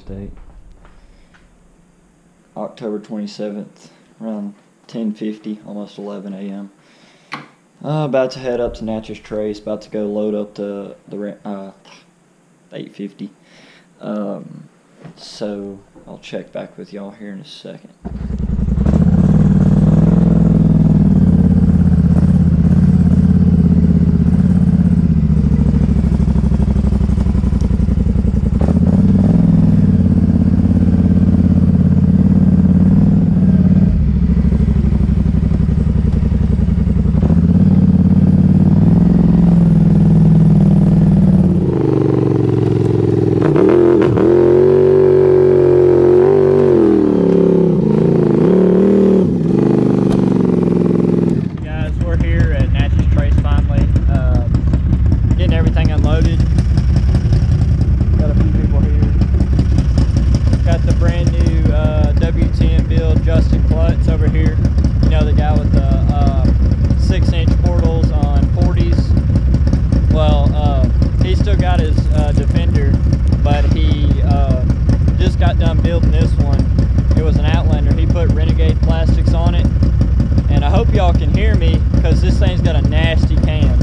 date? October 27th, around 10:50, almost 11 a.m. About to head up to Natchez Trace, about to go load up the 850. So I'll check back with y'all here in a second. Y'all can hear me because this thing's got a nasty cam.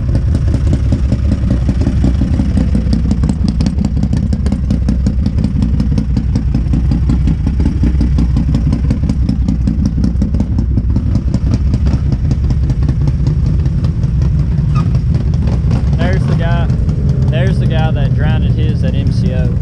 There's the guy that drowned his at MCO.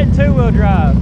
that in two-wheel drive.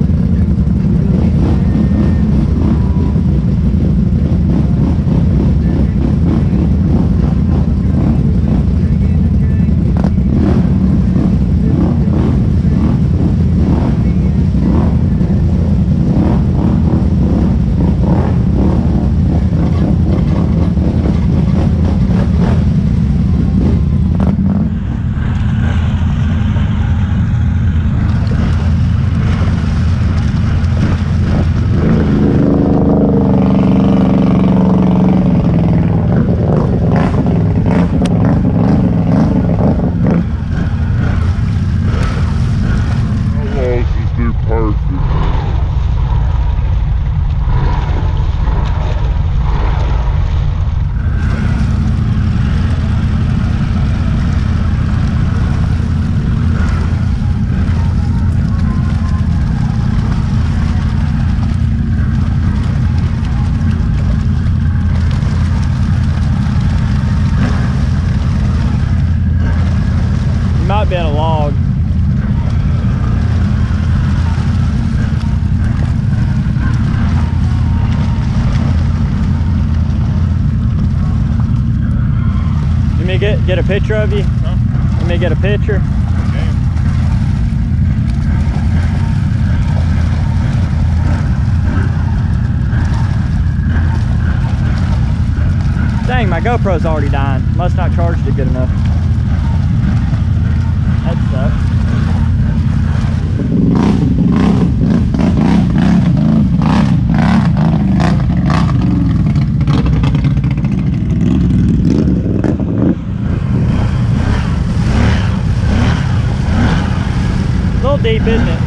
Might be on a log. Let me get a picture of you. Huh? Let me get a picture. Okay. Dang, my GoPro's already dying. Must not charged it good enough. That sucks. A little deep, isn't it?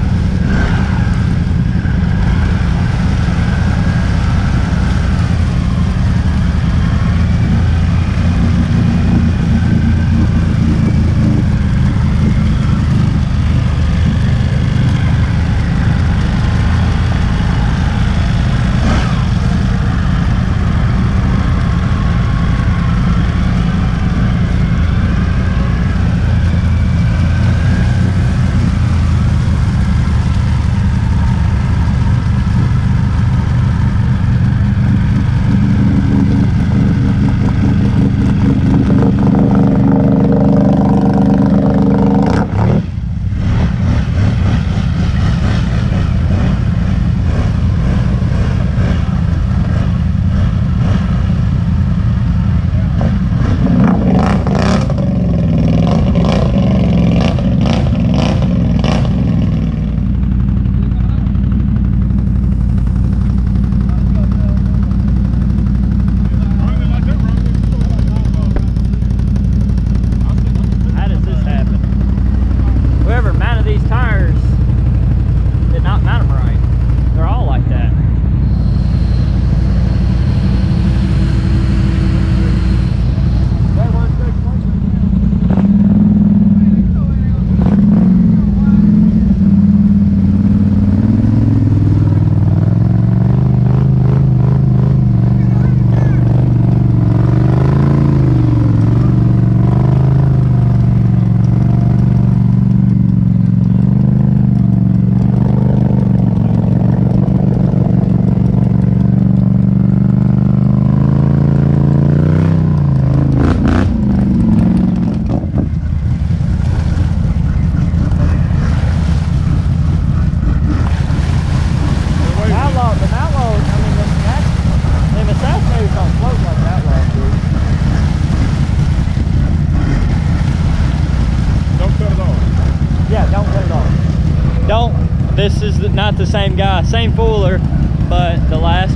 This is not the same guy, same four-wheeler, but the last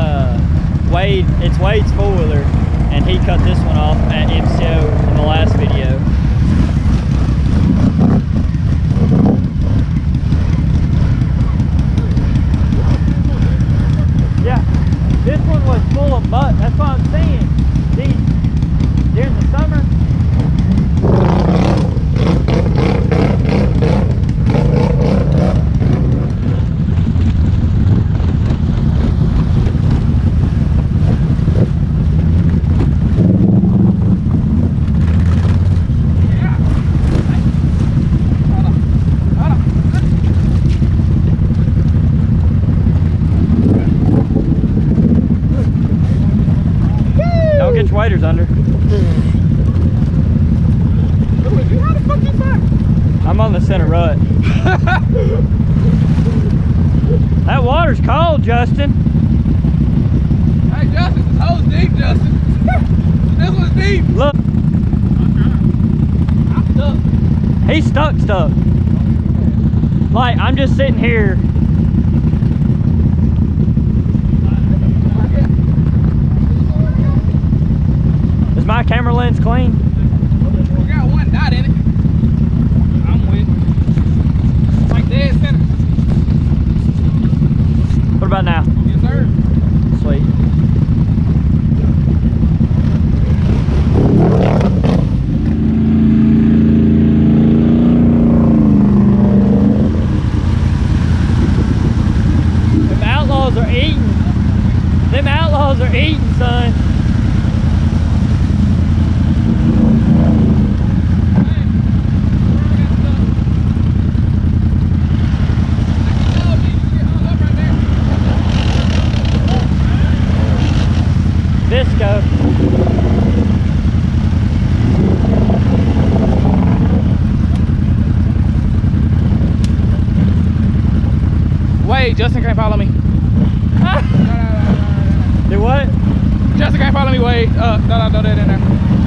Wade, it's Wade's four-wheeler, and he cut this one off at MCO in the last video. Yeah, this one was full of mud. That's what I'm saying. These, during the summer, Justin. Hey, Justin, this hole's deep, Justin. This one's deep. Look. I'm stuck. He's stuck. Like, I'm just sitting here. Is my camera lens clean? We got one dot in it. I'm with. Like dead center. What about now? Yes, sir. Sweet. Them outlaws are eating. Them outlaws are eating, son. Visco. Wait, Justin can't follow me. Do what? Justin can't follow me. Wait, no, that in there.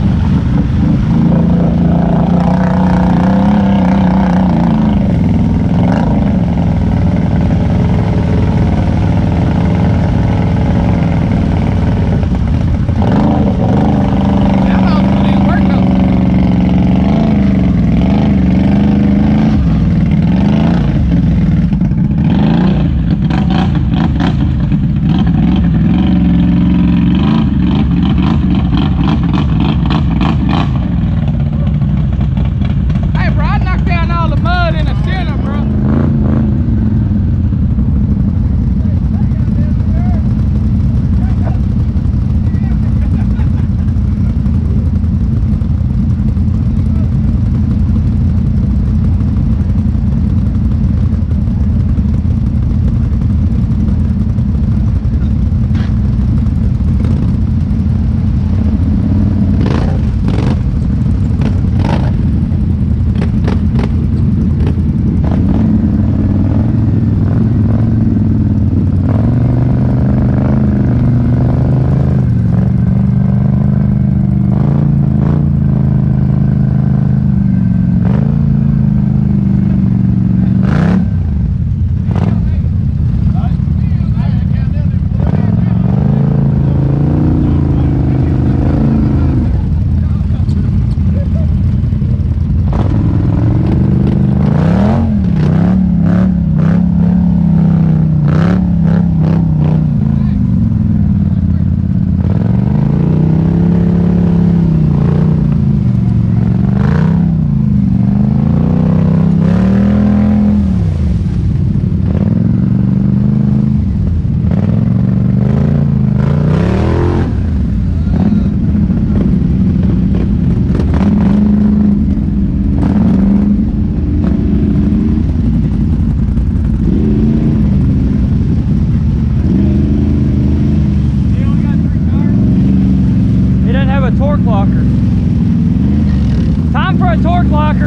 torque locker.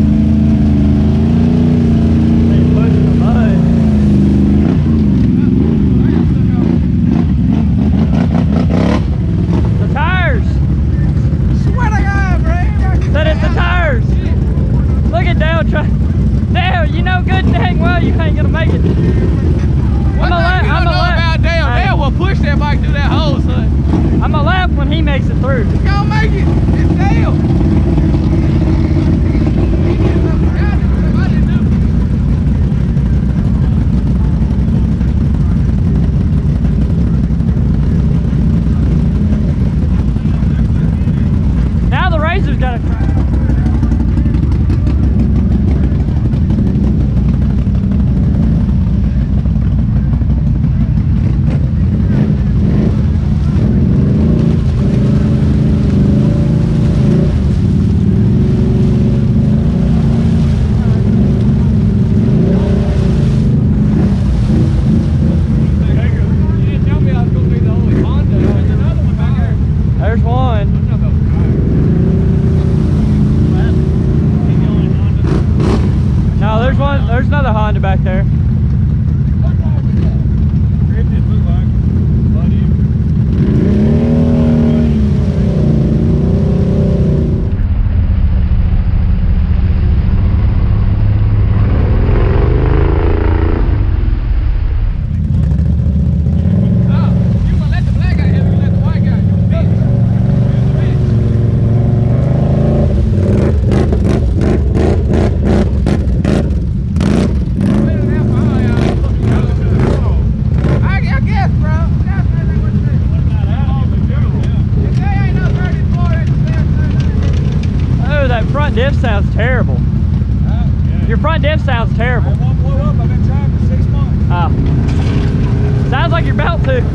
The tires. Swear to God, bro. Said it's the tires. Look at Dale trying. Dale, you know good dang well you ain't gonna make it. One thing you don't know about Dale, Dale will push that bike through that hole, son. I'm gonna laugh when he makes it through. He's gonna make it. It's Dale. Now the Razor's got a There's another Honda back there. terrible. Yeah. Your front diff sounds terrible. It won't blow up. I've been trying for 6 months. Oh. Sounds like you're about to.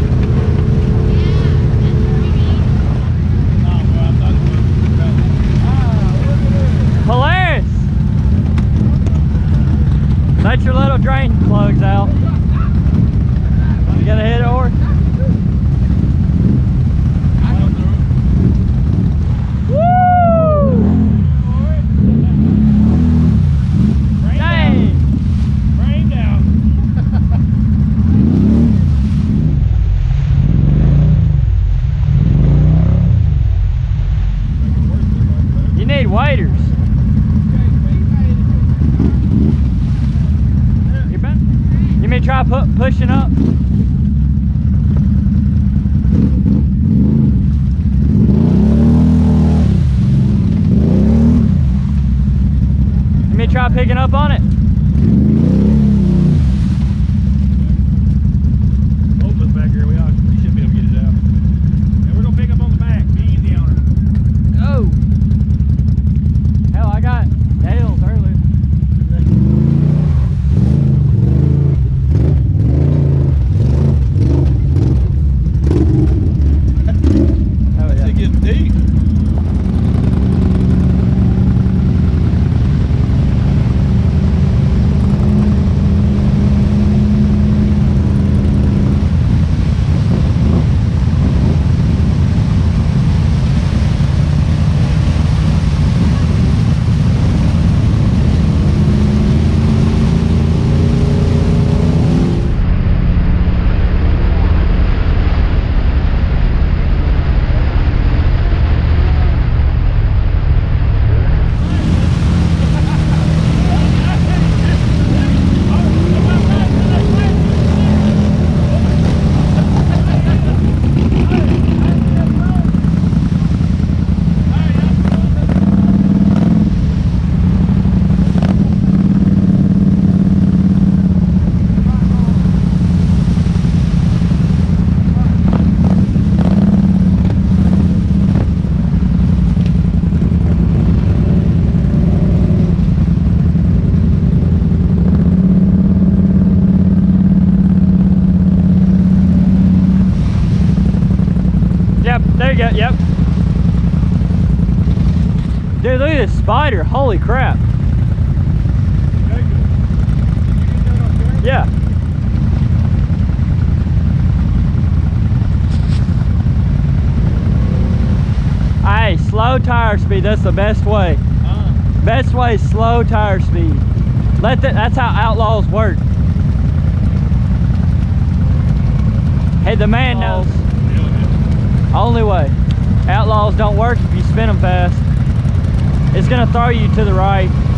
Polaris! Let your little drain plugs out. You gotta hit it, or? Woo! Dang! Rain down. You need waders. You may try pushing up. You may try picking up on it. Both of us back here, we should be able to get it out. And we're gonna pick up on the back. Be easy on her. Oh! Hell, I got nails earlier. It gets deep. Yep, there you go, yep. Dude, look at this spider, holy crap. Yeah. Hey, slow tire speed, that's the best way. Best way is slow tire speed. That's how outlaws work. Hey, the man knows. Only way. Outlaws don't work if you spin them fast. It's gonna throw you to the right.